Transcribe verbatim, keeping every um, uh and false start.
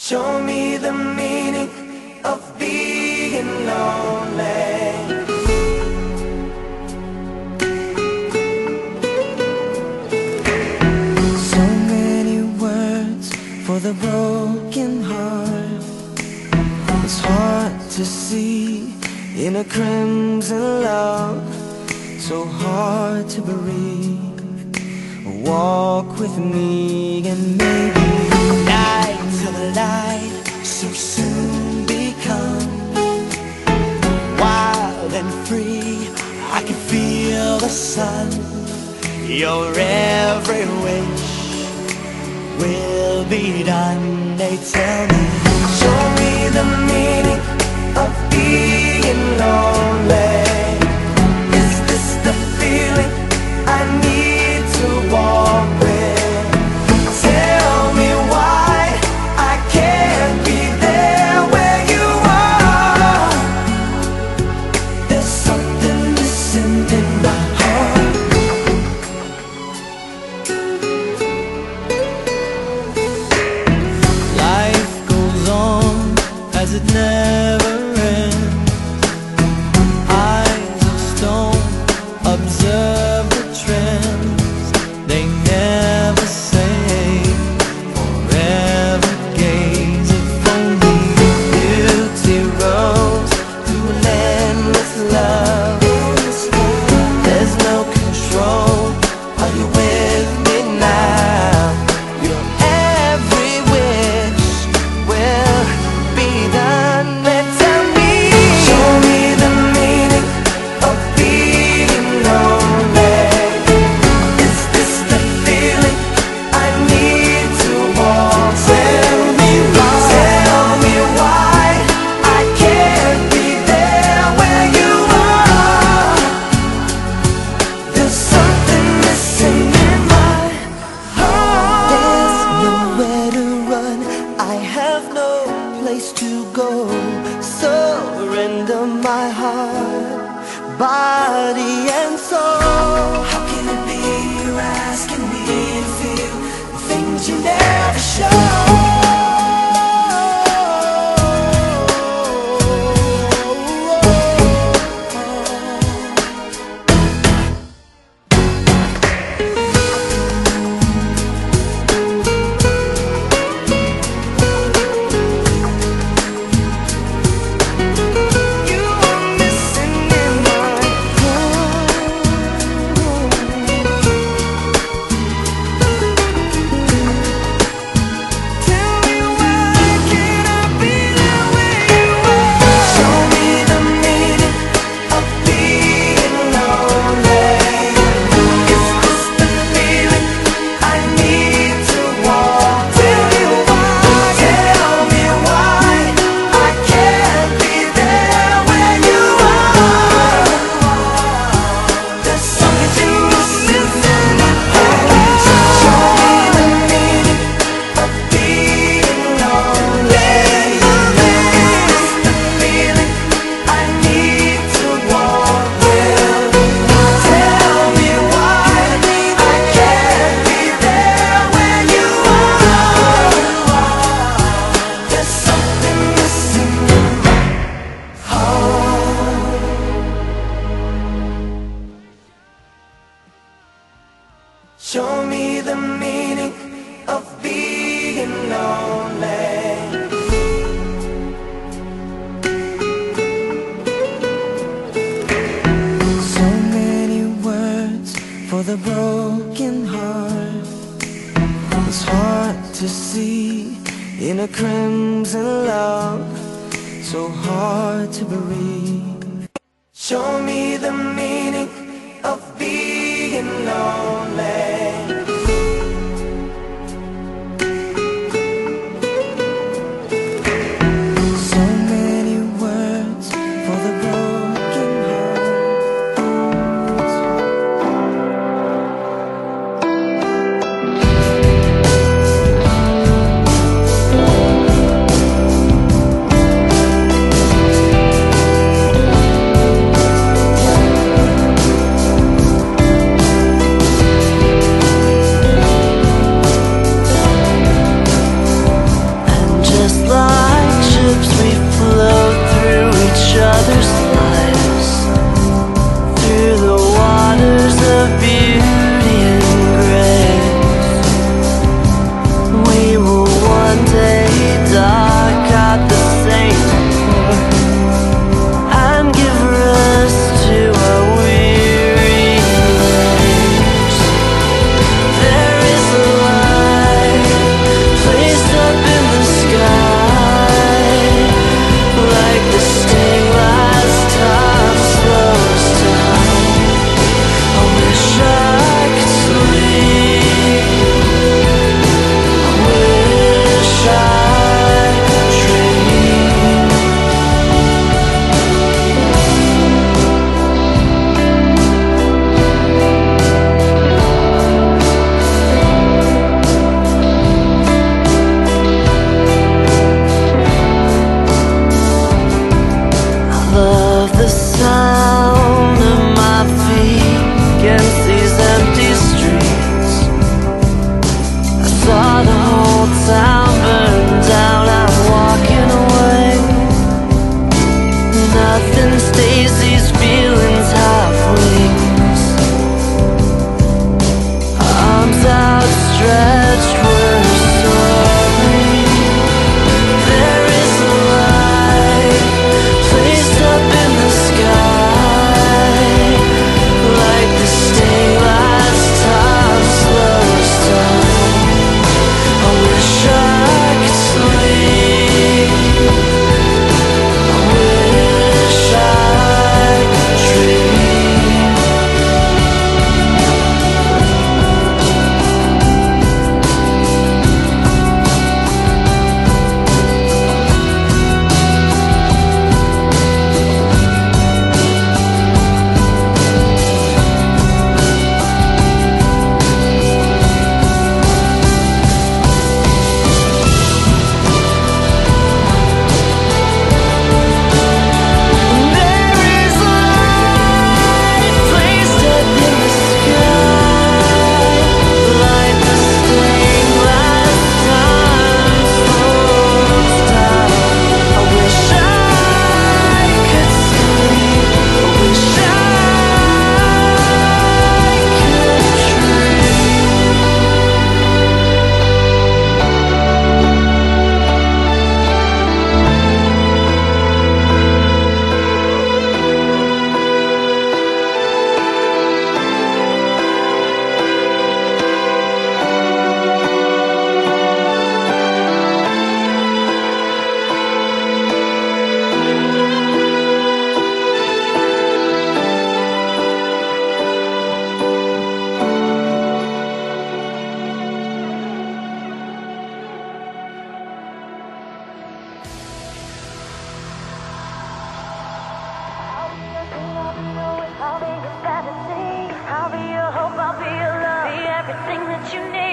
Show me the meaning of being lonely. So many words for the broken heart. It's hard to see in a crimson love, so hard to breathe. Walk with me and maybe night till the light so soon become wild and free. I can feel the sun. Your every wish will be done. They tell me, show me the meaning of being lonely. Is this the feeling I need to walk with? Tell me why I can't be there where you are. There's something missing in my heart. Life goes on as it never ends. Eyes of stone observe the trends. They never say forever gaze. If only beauty rose to an endless love. There's no control. Are you with me now? Your every wish will be done. Then tell me, show me the meaning of being lonely. Is this the feeling I need to walk? Tell me why, tell me why I can't be there where you are. There's something missing in my heart. There's nowhere to run, I have no place to go. Surrender my heart, body and soul. How can it be you're asking me to feel the things you never show? You are missing in my heart. Tell me why can't I be there where you are? Show me the meaning of being lonely. Is this the feeling I need to walk? Tell me why, tell me why I can't be there where you are. There's something missing in my heart. Show me the meaning of being lonely. Is this the feeling I need to walk with? Tell me why I can't be there where you are. There's something missing in my heart. Show me the meaning of being lonely. So many words for the broken heart. It's hard to see in a crimson love, so hard to breathe. Show me the meaning of being lonely. So many words for the broken heart. what you need.